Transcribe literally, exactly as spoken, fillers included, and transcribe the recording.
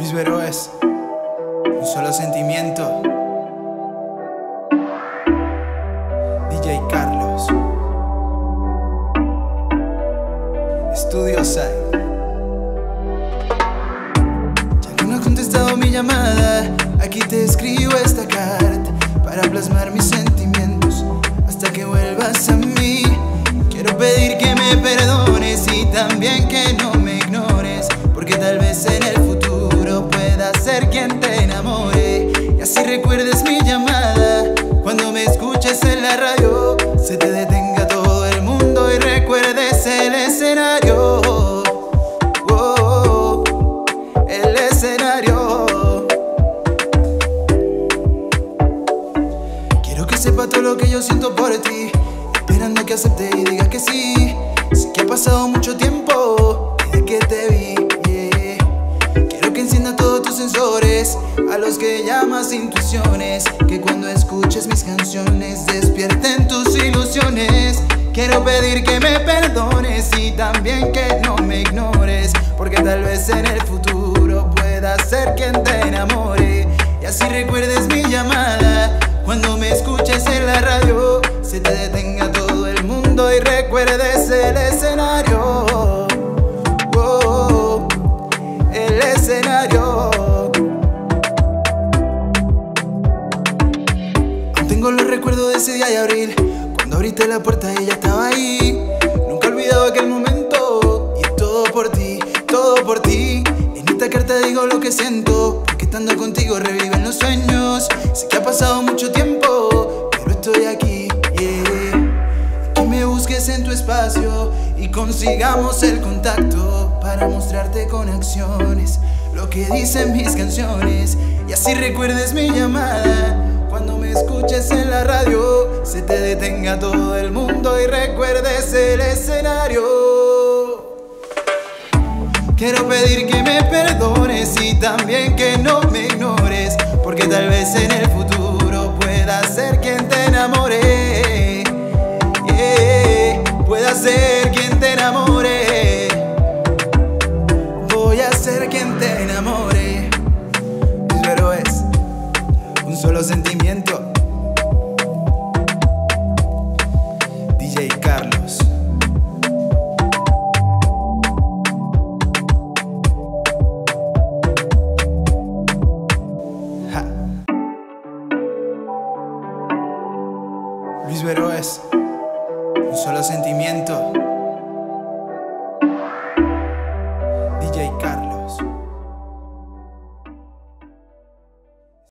Luis Vero es un solo sentimiento. D J Carlos, Estudio Side. Ya no me has contestado mi llamada. Aquí te escribo esta carta para plasmar mis sentimientos hasta que vuelvas a mí. Quiero pedir que me perdones y también que no me ignores, porque tal vez en el futuro pueda ser quien te enamore. Y así recuerdes mi llamada cuando me escuches en la radio, se te detenga todo el mundo y recuerdes el escenario. Oh, el escenario. Quiero que sepa todo lo que yo siento por ti, esperando que acepte y diga que sí. Sé que ha pasado mucho tiempo desde que te vi, yeah. Quiero que encienda todos tus sensores, a los que llamas intuiciones, que cuando escuches mis canciones despierten tus ilusiones. Quiero pedir que me perdones y también que no me ignores, porque tal vez en el futuro pueda ser quien te enamore. Y así recuerdes mi llamada cuando me escuches en la radio, se te detenga todo el mundo y recuerdes el escenario. Oh, el escenario. Aún tengo los recuerdos de ese día de abril, cuando abriste la puerta y ella estaba ahí. Nunca he olvidado aquel momento, y es todo por ti, todo por ti. En esta carta digo lo que siento, porque estando contigo reviven los sueños. Sé que ha pasado mucho tiempo, pero estoy aquí, yeah. Que me busques en tu espacio y consigamos el contacto para mostrarte con acciones lo que dicen mis canciones. Y así recuerdes mi llamada cuando me escuches en la radio, se te detenga todo el mundo y recuerdes el escenario. Quiero pedir que me perdones y también que no me ignores, porque tal vez en el futuro pueda ser quien te enamore, yeah. Pueda ser quien te enamore. Voy a ser quien te enamore. Pero es un solo sentimiento. D J Carlos. Ja. Luis Vero es un solo sentimiento. D J Carlos.